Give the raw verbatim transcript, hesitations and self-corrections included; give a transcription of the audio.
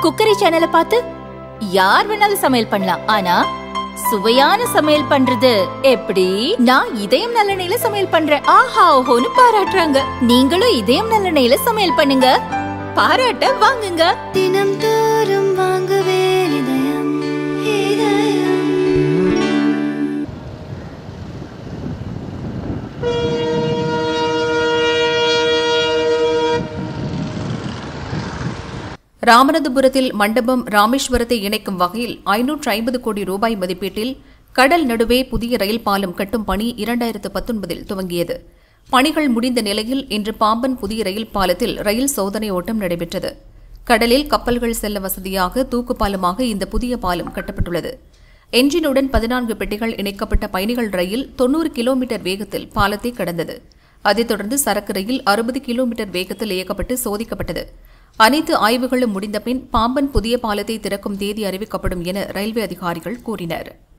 Cookery சேனலை பார்த்து யார் வேணாலும் சமையல் பண்ணலாம். ஆனா சுவையான சமையல் பண்றது எப்படி? நான் இதயம் நல்லெண்ணெயில சமையல் பண்றேன். ஆஹா ஓஹோன்னு பாராட்டுறாங்க. நீங்களும் இதயம் நல்லெண்ணெயில சமையல் பண்ணுங்க, பாராட்ட வாங்குங்க. தினம் தோறும் வாங்குவே இதயம் இதயம். ராமநாதபுரத்தில் மண்டபம் ராமேஸ்வரத்தை இணைக்கும் வகையில் ஐநூற்று ஐம்பது கோடி ரூபாய் மதிப்பீட்டில் கடல் நடுவே புதிய ரயில் பாலம் கட்டும் பணி இரண்டாயிரத்து பத்தொன்பதில் துவங்கியது. பணிகள் முடிந்த நிலையில் இன்று பாம்பன் புதிய ரயில் பாலத்தில் ரயில் சோதனை ஓட்டம் நடைபெற்றது. கடலில் கப்பல்கள் செல்ல வசதியாக தூக்கு பாலமாக இந்த புதிய பாலம் கட்டப்பட்டுள்ளது. என்ஜினுடன் பதினான்கு பெட்டிகள் இணைக்கப்பட்ட பயணிகள் ரயில் தொன்னூறு கிலோமீட்டர் வேகத்தில் பாலத்தை கடந்தது. அதைத் தொடர்ந்து சரக்கு ரயில் அறுபது கிலோமீட்டர் வேகத்தில் இயக்கப்பட்டு சோதிக்கப்பட்டது. அனைத்து ஆய்வுகளும் முடிந்தபின் பாம்பன் புதிய பாலத்தை திறக்கும் தேதி அறிவிக்கப்படும் என ரயில்வே அதிகாரிகள் கூறினர்.